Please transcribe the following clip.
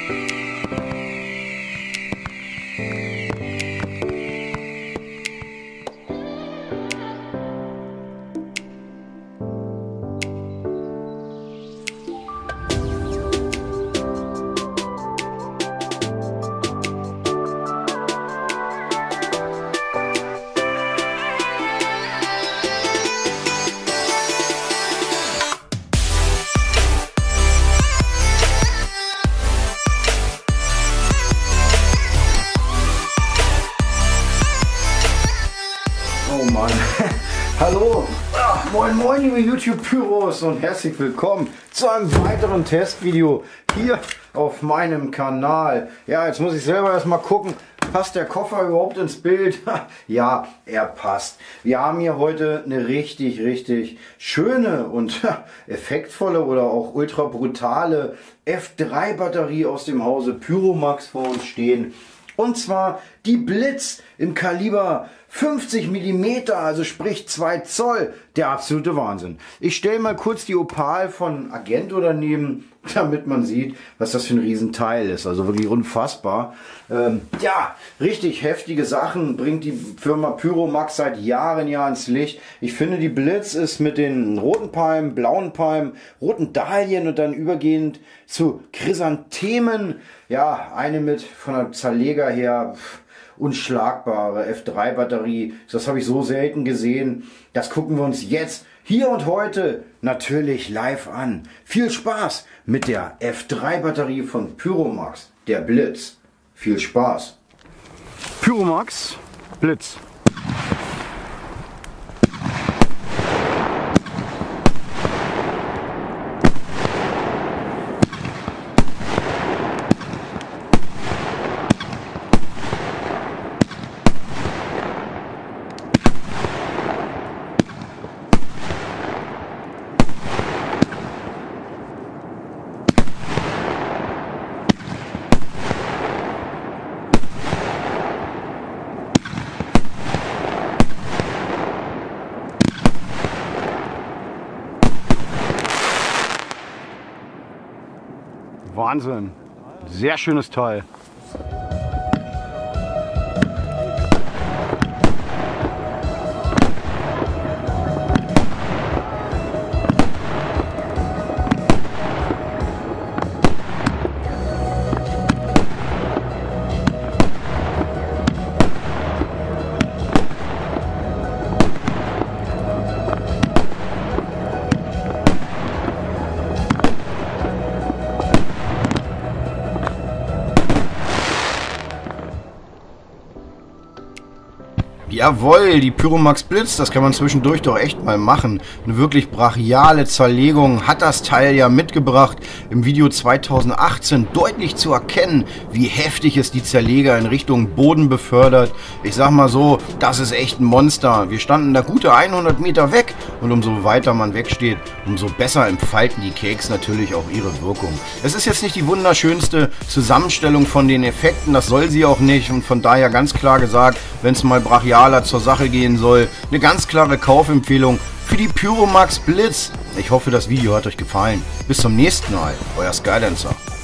Oh Mann, hallo, moin moin liebe YouTube-Pyros und herzlich willkommen zu einem weiteren Testvideo hier auf meinem Kanal. Ja, jetzt muss ich selber erstmal gucken, passt der Koffer überhaupt ins Bild? Ja, er passt. Wir haben hier heute eine richtig schöne und effektvolle oder auch ultra brutale F3 Batterie aus dem Hause Pyromax vor uns stehen. Und zwar die Blitz im Kaliber 50 mm, also sprich 2 Zoll. Der absolute Wahnsinn. Ich stelle mal kurz die Opal von Agento daneben, damit man sieht, was das für ein Riesenteil ist. Also wirklich unfassbar. Ja, richtig heftige Sachen bringt die Firma Pyromax seit Jahren ins Licht. Ich finde, die Blitz ist mit den roten Palmen, blauen Palmen, roten Dahlien und dann übergehend zu Chrysanthemen. Ja, eine mit von der Zerleger her unschlagbare F3 Batterie. Das habe ich so selten gesehen. Das gucken wir uns jetzt hier und heute natürlich live an. Viel Spaß mit der F3 Batterie von Pyromax, der Blitz. Viel Spaß. Pyromax Blitz. Wahnsinn, sehr schönes Teil. Jawohl, die Pyromax Blitz, das kann man zwischendurch doch echt mal machen. Eine wirklich brachiale Zerlegung hat das Teil ja mitgebracht. Im Video 2018 deutlich zu erkennen, wie heftig es die Zerleger in Richtung Boden befördert. Ich sag mal so, das ist echt ein Monster. Wir standen da gute 100 Meter weg und umso weiter man wegsteht, umso besser entfalten die Cakes natürlich auch ihre Wirkung. Es ist jetzt nicht die wunderschönste Zusammenstellung von den Effekten, das soll sie auch nicht und von daher ganz klar gesagt, wenn es mal brachialer zur Sache gehen soll, eine ganz klare Kaufempfehlung für die Pyromax Blitz. Ich hoffe, das Video hat euch gefallen. Bis zum nächsten Mal, euer Skydancer.